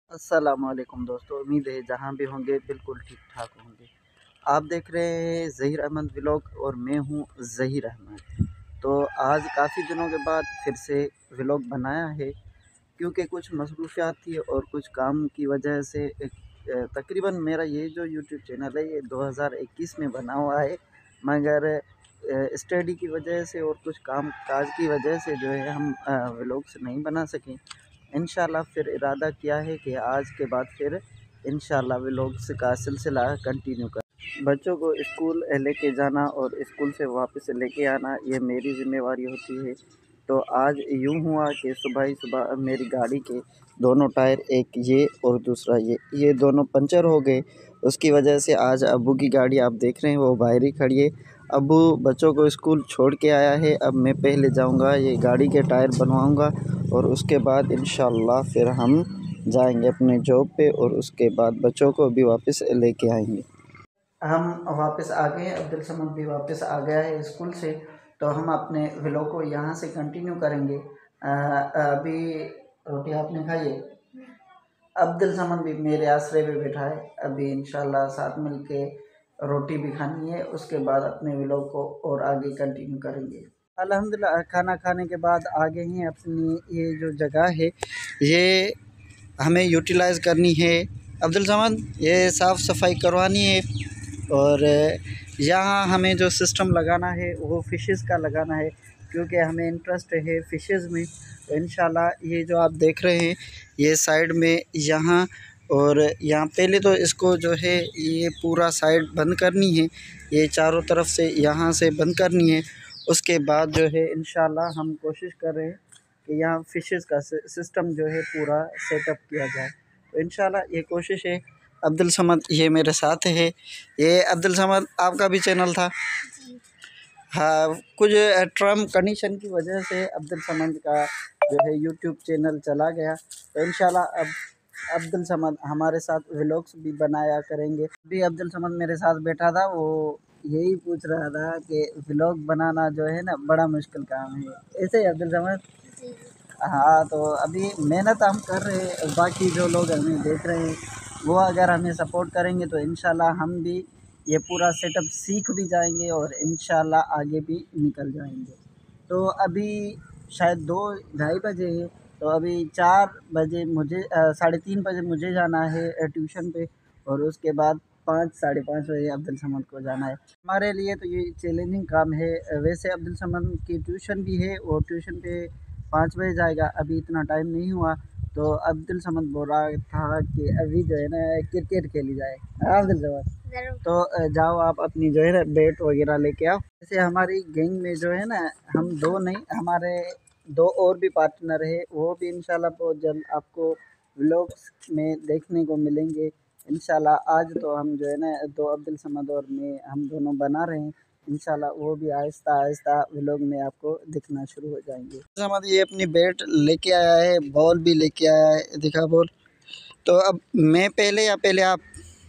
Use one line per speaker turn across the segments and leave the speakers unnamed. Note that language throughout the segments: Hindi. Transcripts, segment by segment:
अस्सलामुअलैकुम दोस्तों, उम्मीद है जहाँ भी होंगे बिल्कुल ठीक ठाक होंगे। आप देख रहे हैं ज़हीर अहमद व्लॉग और मैं हूँ ज़हीर अहमद। तो आज काफ़ी दिनों के बाद फिर से व्लॉग बनाया है, क्योंकि कुछ मसरूफियात थी और कुछ काम की वजह से तकरीबन मेरा ये जो यूट्यूब चैनल है ये 2021 में बना हुआ है, मगर स्टडी की वजह से और कुछ काम काज की वजह से जो है हम व्लॉग्स नहीं बना सकें। इंशाल्लाह फिर इरादा किया है कि आज के बाद फिर इंशाल्लाह व्लॉग्स का सिलसिला कंटिन्यू कर। बच्चों को स्कूल लेके जाना और स्कूल से वापस लेके आना ये मेरी ज़िम्मेवारी होती है। तो आज यूँ हुआ कि सुबह ही सुबह मेरी गाड़ी के दोनों टायर, एक ये और दूसरा ये दोनों पंचर हो गए। उसकी वजह से आज अब्बू की गाड़ी आप देख रहे हैं वो बाहर ही खड़ी है। अब्बू बच्चों को स्कूल छोड़ के आया है। अब मैं पहले जाऊंगा ये गाड़ी के टायर बनवाऊंगा और उसके बाद इंशाल्लाह फिर हम जाएंगे अपने जॉब पे और उसके बाद बच्चों को भी वापस लेके आएंगे। हम वापस आ गए, अब्दुल समद भी वापस आ गया है स्कूल से। तो हम अपने व्लॉग को यहाँ से कंटिन्यू करेंगे। अभी रोटी आपने खाई है? अब्दुल समद भी मेरे आसरे पे बैठा है। अभी इंशाल्लाह साथ मिलके रोटी भी खानी है, उसके बाद अपने व्लॉग को और आगे कंटिन्यू करेंगे। अल्हम्दुलिल्लाह खाना खाने के बाद आ गए हैं अपनी ये जो जगह है ये हमें यूटिलाइज़ करनी है। अब्दुल समद ये साफ़ सफाई करवानी है और यहाँ हमें जो सिस्टम लगाना है वो फ़िशेस का लगाना है, क्योंकि हमें इंटरेस्ट है फ़िशेस में। तो इंशाल्लाह ये जो आप देख रहे हैं ये साइड में यहाँ और यहाँ पहले तो इसको जो है ये पूरा साइड बंद करनी है, ये चारों तरफ से यहाँ से बंद करनी है। उसके बाद जो है इंशाल्लाह हम कोशिश कर रहे हैं कि यहाँ फ़िशेस का सिस्टम जो है पूरा सेटअप किया जाए। तो इंशाल्लाह ये कोशिश है। अब्दुल समद ये मेरे साथ है। ये अब्दुल समद आपका भी चैनल था? हाँ, कुछ टर्म कंडीशन की वजह से अब्दुल समद का जो है यूट्यूब चैनल चला गया। तो इंशाल्लाह अब अब्दुल समद हमारे साथ व्लॉग्स भी बनाया करेंगे। अभी अब्दुल समद मेरे साथ बैठा था, वो यही पूछ रहा था कि व्लॉग बनाना जो है ना बड़ा मुश्किल काम है, ऐसे ही अब्दुल समद? हाँ, तो अभी मेहनत हम कर रहे हैं, बाकी जो लोग हमें देख रहे हैं वो अगर हमें सपोर्ट करेंगे तो इंशाल्लाह हम भी ये पूरा सेटअप सीख भी जाएंगे और इंशाल्लाह आगे भी निकल जाएंगे। तो अभी शायद 2-2:30 बजे है, तो अभी 4 बजे मुझे 3:30 बजे मुझे जाना है ट्यूशन पे और उसके बाद 5-5:30 बजे अब्दुल समद को जाना है। हमारे लिए तो ये चैलेंजिंग काम है। वैसे अब्दुल समद की ट्यूशन भी है और ट्यूशन पे 5 बजे जाएगा, अभी इतना टाइम नहीं हुआ। तो अब्दुल समद बोल रहा था कि अभी जो है ना क्रिकेट खेली जाए। हाँ अब्दुल समद, तो जाओ आप अपनी जो है ना बैट वगैरह लेके आओ। जैसे हमारी गैंग में जो है ना हम 2 नहीं, हमारे 2 और भी पार्टनर है, वो भी इंशाल्लाह बहुत जल्द आपको व्लॉग्स में देखने को मिलेंगे। इंशाल्लाह आज तो हम जो है ना 2 अब्दुल समद और मैं हम दोनों बना रहे हैं। इंशाल्लाह वो भी आहिस्ता-आहिस्ता व्लॉग में आपको दिखना शुरू हो जाएंगे। समद ये अपनी बैट लेके आया है, बॉल भी लेके आया है, दिखा बॉल। तो अब मैं पहले या पहले आप?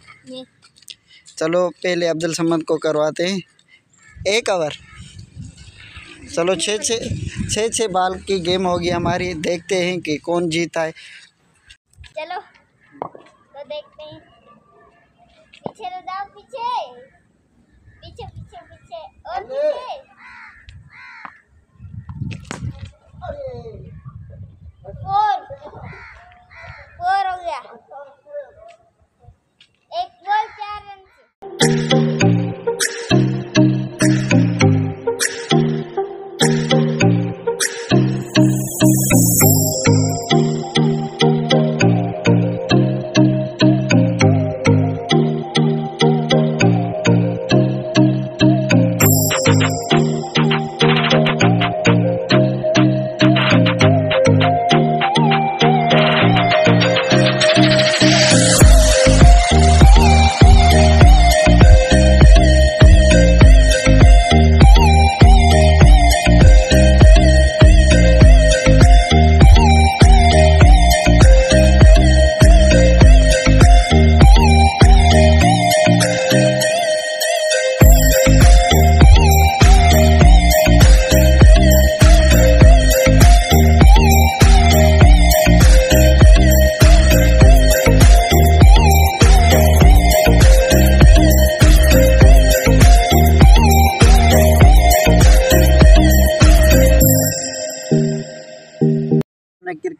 चलो पहले अब्दुल समद को करवाते हैं 1 ओवर। चलो 6 बाल की गेम होगी हमारी, देखते हैं कि कौन जीता है।
चलो तो देखते हैं। पीछे तो जाओ, पीछे पीछे पीछे पीछे और पीछे। फोर हो गया। एक बॉल 4 रन से।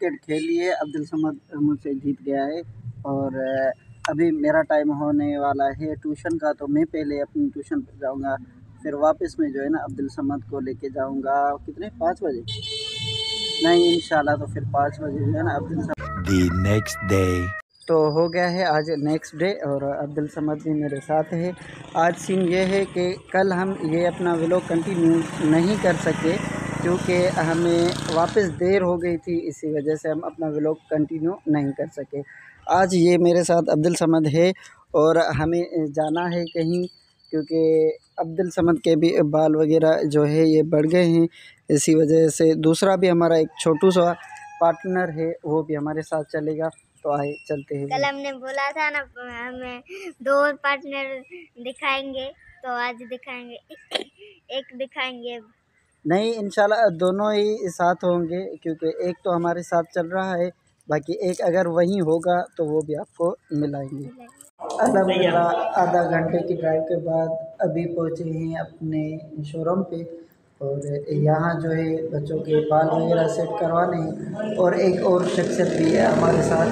क्रिकेट खेली है, अब्दुल समद मुझसे जीत गया है और अभी मेरा टाइम होने वाला है ट्यूशन का, तो मैं पहले अपनी ट्यूशन पर जाऊंगा, फिर वापस में जो है ना अब्दुल समद को लेके जाऊंगा। कितने 5 बजे नहीं इंशाल्लाह, तो फिर 5 बजे जो है ना Abdul Samad the next day. तो हो गया है आज नेक्स्ट डे और अब्दुल समद भी मेरे साथ है। आज सीन ये है कि कल हम ये अपना व्लॉग कंटिन्यू नहीं कर सके क्योंकि हमें वापस देर हो गई थी, इसी वजह से हम अपना व्लॉग कंटिन्यू नहीं कर सके। आज ये मेरे साथ अब्दुल समद है और हमें जाना है कहीं, क्योंकि अब्दुल समद के भी बाल वगैरह जो है ये बढ़ गए हैं, इसी वजह से दूसरा भी हमारा एक छोटू सा पार्टनर है वो भी हमारे साथ चलेगा। तो आए चलते हैं।
कल हमने बोला था ना हमें 2 और पार्टनर दिखाएंगे, तो आज दिखाएंगे एक दिखाएंगे।
नहीं इंशाल्लाह दोनों ही साथ होंगे, क्योंकि एक तो हमारे साथ चल रहा है, बाकी एक अगर वहीं होगा तो वो भी आपको मिलाएंगे। अल्हम्दुलिल्लाह आधा घंटे की ड्राइव के बाद अभी पहुँचे हैं अपने शोरूम पे और यहाँ जो है बच्चों के बाल वगैरह सेट करवाने हैं और एक और शख्सियत भी है हमारे साथ,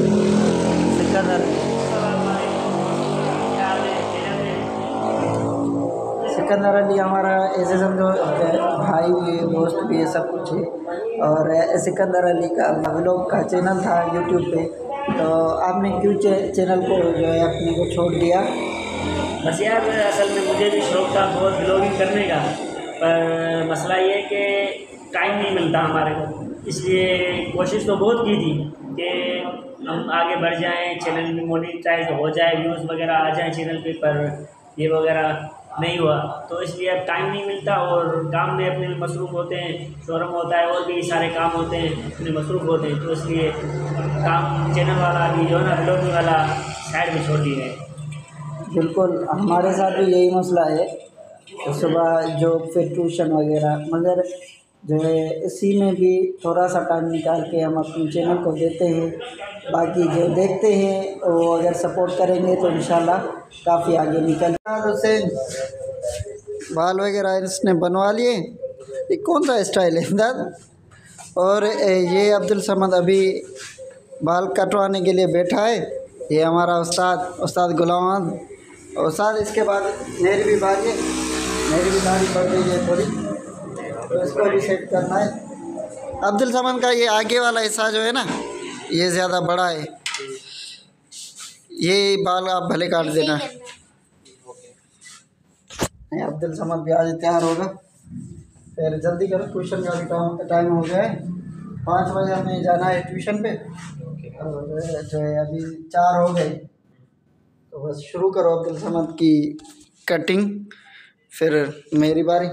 सिकंदर अली हमारा ऐसे समझो भाई भी है, दोस्त भी है, सब कुछ है। और सिकंदर अली का व्लॉग का चैनल था यूट्यूब पे, तो आपने क्यों चैनल को जो है अपने को छोड़ दिया?
बस यार असल में मुझे भी शौक था बहुत व्लॉगिंग करने का, पर मसला ये है कि टाइम नहीं मिलता हमारे को, इसलिए कोशिश तो बहुत की थी कि हम आगे बढ़ जाएं, चैनल भी मोनेटाइज हो जाए, व्यूज़ वगैरह आ जाए चैनल पे, पर ये वगैरह नहीं हुआ। तो इसलिए अब टाइम नहीं मिलता और काम में अपने मसरूफ़ होते हैं, शोरूम होता है और भी सारे काम होते हैं, अपने मसरूफ़ होते हैं, तो इसलिए काम चैनल वाला भी जो है ना व्लॉगिंग वाला साइड में छोड़ दिए है।
बिल्कुल हमारे साथ भी यही मसला है, तो सुबह जो फिर ट्यूशन वगैरह, मगर जो है इसी में भी थोड़ा सा टाइम निकाल के हम अपने चैनल को देते हैं। बाकी जो देखते हैं वो अगर सपोर्ट करेंगे तो इंशाल्लाह काफ़ी आगे निकल। उसे बाल वगैरह इसने बनवा लिए, ये कौन सा स्टाइल है दाद? और ये अब्दुल समद अभी बाल कटवाने के लिए बैठा है, ये हमारा उस्ताद गुलाम उस्ताद। इसके बाद मेरी भी बारी पड़ गई है थोड़ी, तो इसको भी सेट करना है। अब्दुल समद का ये आगे वाला हिस्सा जो है ना ये ज़्यादा बड़ा है, ये बाल आप भले काट देना। नहीं अब्दुल समद भी आज तैयार होगा, फिर जल्दी करो, ट्यूशन का भी टाइम हो गया है, 5 बजे हमें जाना है ट्यूशन पे और जो है अभी 4 हो गए, तो बस शुरू करो अब्दुल समद की कटिंग, फिर मेरी बारी।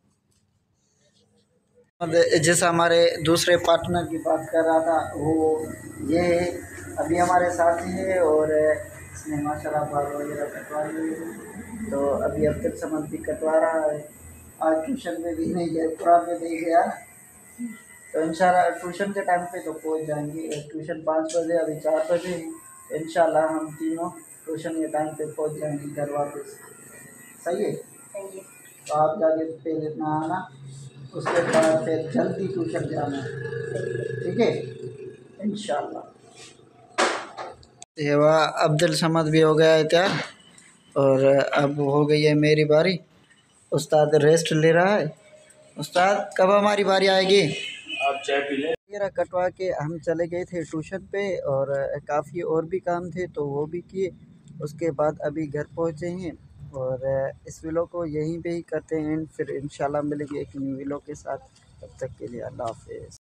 जैसा हमारे दूसरे पार्टनर की बात कर रहा था वो ये है, अभी हमारे साथ ही है और इसने माशाल्लाह बाल वगैरह कटवा लिए, तो अभी अब्दुल समद भी कटवा रहा है। आज ट्यूशन में भी नहीं गया, कुरान में नहीं गया, तो इंशाल्लाह ट्यूशन के टाइम पे तो पहुंच जाएंगे। ट्यूशन 5 बजे, अभी 4 बजे, इंशाल्लाह हम तीनों ट्यूशन के टाइम पे पहुंच जाएंगे घर वापस। सही है? तो आप जाके पहले नहाना, उसके बाद फिर जल्दी ट्यूशन जाना है, ठीक है इंशाल्लाह। ये वाह अब्दुल समद भी हो गया है तैयार और अब हो गई है मेरी बारी। उस्ताद रेस्ट ले रहा है। उस्ताद कब हमारी बारी आएगी?
आप चाय पी लें।
वगैरह कटवा के हम चले गए थे ट्यूशन पे और काफ़ी और भी काम थे तो वो भी किए, उसके बाद अभी घर पहुँचे हैं और इस व्लॉग को यहीं पे ही करते हैं, फिर इंशाल्लाह मिलेंगे एक न्यू व्लॉग के साथ। तब तक के लिए अल्लाह हाफ़िज़।